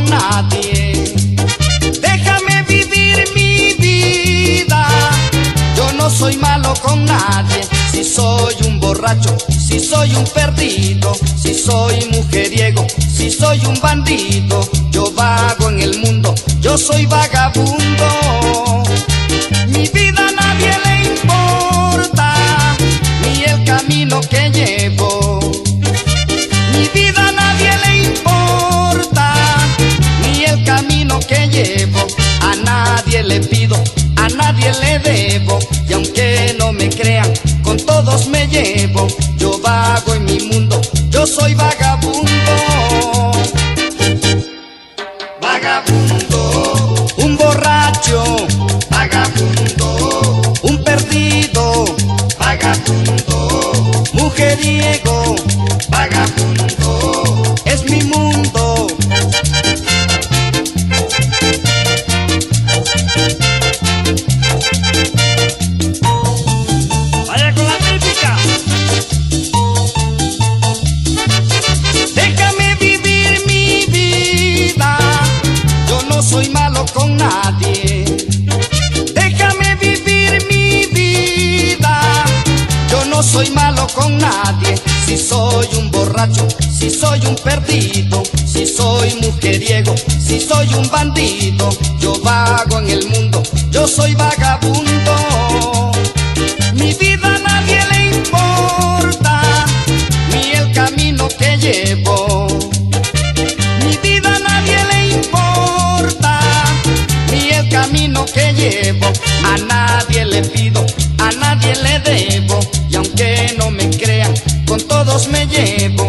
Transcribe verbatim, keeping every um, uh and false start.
nadie. Déjame vivir mi vida, yo no soy malo con nadie. Si soy un borracho, si soy un perdido, si soy mujeriego, si soy un bandido, yo vago en el mundo, yo soy vagabundo. Mi vida a nadie le importa, ni el camino que llevo. Mi vida a nadie le importa, ni el camino que llevo. A nadie le pido, a nadie le debo, y aunque no me crean, con todos me llevo. Yo vago en mi mundo, yo soy vagabundo. Vagabundo, un borracho, vagabundo, un perdido, vagabundo, mujeriego, vagabundo, es mi mundo. Vaya con la típica. Déjame vivir mi vida, yo no soy malo con nadie. Déjame vivir mi vida, yo no soy malo con nadie. Si soy un borracho, si soy un perdido, si soy mujeriego, si soy un bandido, yo vago en el mundo, yo soy vagabundo. Mi vida a nadie le importa, ni el camino que llevo. Mi vida a nadie le importa, ni el camino que llevo. A nadie le pido, a nadie le debo, y aunque no me crean, con todos me llevo.